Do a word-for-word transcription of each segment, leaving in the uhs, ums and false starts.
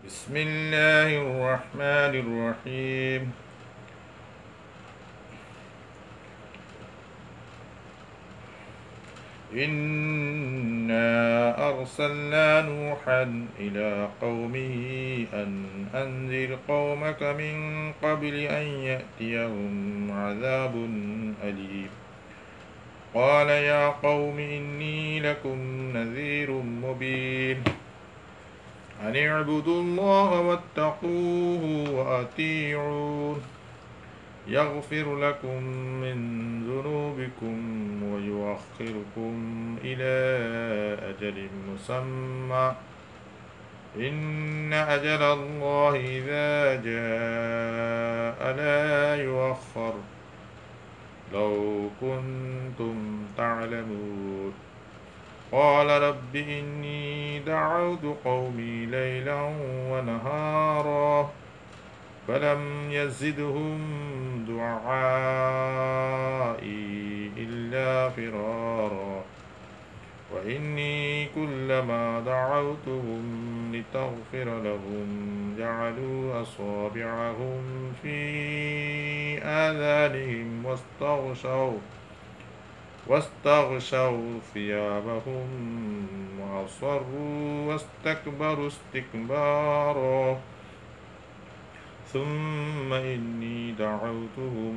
بسم الله الرحمن الرحيم. إنا أرسلنا نوحا إلى قومه أن أنذر قومك من قبل أن يأتيهم عذاب أليم. قال يا قوم إني لكم نذير مبين أن اعبدوا الله واتقوه وأطيعون يغفر لكم من ذنوبكم ويؤخركم إلى أجل مسمى إن أجل الله إذا جاء لا يؤخر لو كنتم تعلمون. قال رب إني دعوت قومي ليلا ونهارا فلم يزدهم دعائي إلا فرارا وإني كلما دعوتهم لتغفر لهم جعلوا أصابعهم في آذانهم واستغشوا واستغشوا ثيابهم وأصروا واستكبروا استكبارا ثم إني دعوتهم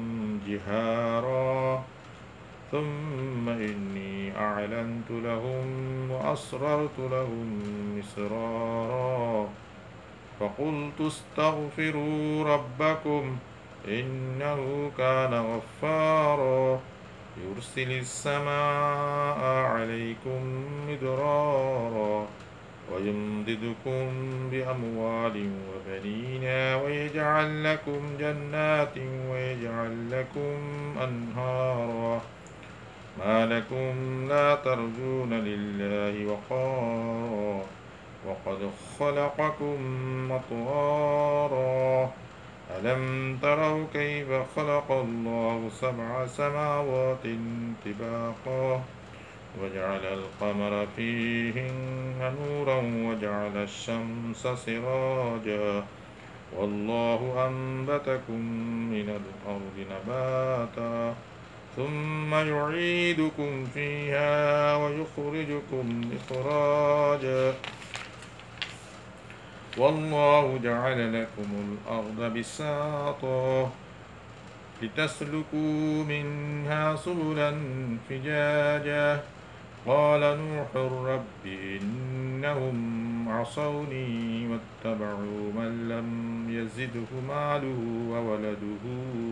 جهارا ثم إني أعلنت لهم وأسررت لهم إسرارا فقلت استغفروا ربكم إنه كان غفارا يرسل السماء عليكم مدرارا ويمددكم بأموال وبنين ويجعل لكم جنات ويجعل لكم أنهارا ما لكم لا ترجون لله وقارا وقد خلقكم أطوارا ألم تروا كيف خلق الله سبع سماوات طباقا وجعل القمر فيهن نورا وجعل الشمس سراجا والله أنبتكم من الأرض نباتا ثم يعيدكم فيها ويخرجكم إخراجا والله جعل لكم الأرض بساطا لتسلكوا منها سبلا فجاجا قال نوح رب إنهم عصوني واتبعوا من لم يزده ماله وولده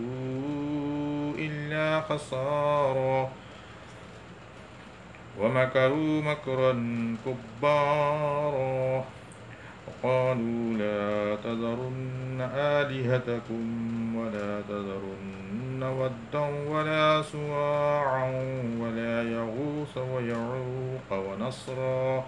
إلا خسارا ومكروا مكرا كبارا وقالوا لا تذرن آلهتكم ولا تذرن ودا ولا سواعا ولا يغوث ويعوق ونصرا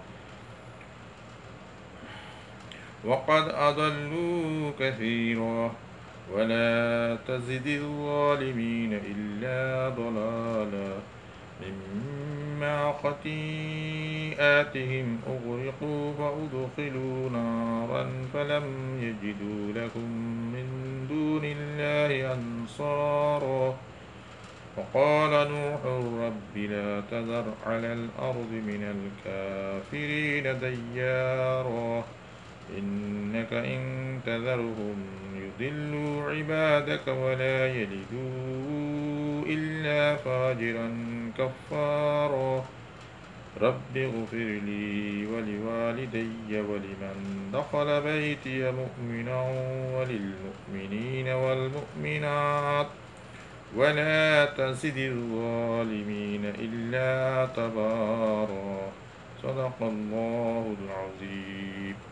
وقد أضلوا كثيرا ولا تزد الظالمين إلا ضلالا مما خطيئاتهم أغرقوا فأدخلوا نارا فلم يجدوا لهم من دون الله أنصارا وقال نوح رب لا تذر على الأرض من الكافرين ديارا إنك إن تذرهم يضلوا عبادك ولا يلدوا إلا فاجرا كفارا رب اغفر لي ولوالدي ولمن دخل بيتي مؤمنا وللمؤمنين والمؤمنات ولا تزد الظالمين إلا تبارا صدق الله العظيم.